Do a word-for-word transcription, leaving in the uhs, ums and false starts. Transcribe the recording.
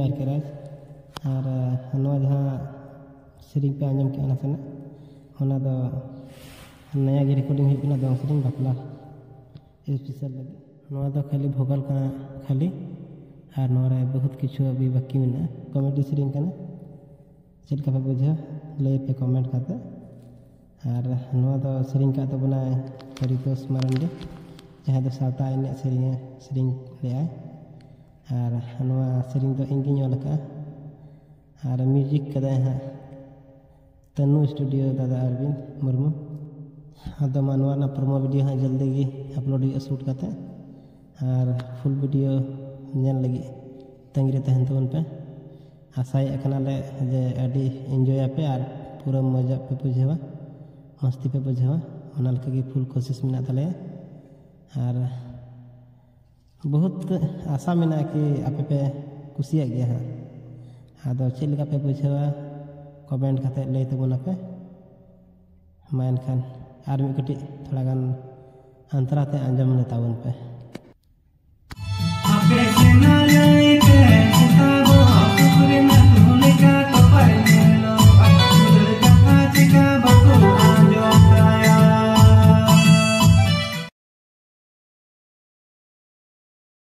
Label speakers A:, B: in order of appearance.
A: Are के राज और नवा जहाँ सेरिंग पे आंजम के नासेना होना दो नया गे रिकॉर्डिंग होना दो सेरिंग बापला स्पेशल लगे नवा दो खाली भोकल का खाली और नोरे बहुत किछु अभी बाकी में कॉमेडी सेरिंग करना चल का पे बुझा ले पे कमेंट करते और नवा दो सेरिंग का तो बना परितोष मारंडी जहाँ दो सावता इन सेरिंग सेरिंग ले आए और नवा सेरिंग दो इंगिंग लका और म्यूजिक कदा हाँ तनु स्टूडियो दादा अरविंद मुर्मू अदो मनवा ना प्रोमो वीडियो हाँ जल्दी गी अपलोड शूट करते और फुल वीडियो नेल लगी तंगी तहन तो उन पे आशाए ले जे अभी एंजॉय पे और पूरा मजा पे बुझेवा मस्ती पे बुझेवा उना लका गी फुल कोशिश में तले और बहुत आशा में कि आपे पे कुसिया गया हाँ आदो चेल लगा पे बुझेवा कमेंट करते ले तबुना पे मा एनखान आर मी कटी थोड़ा गान अंतराते आंजम ले ताबुन पे।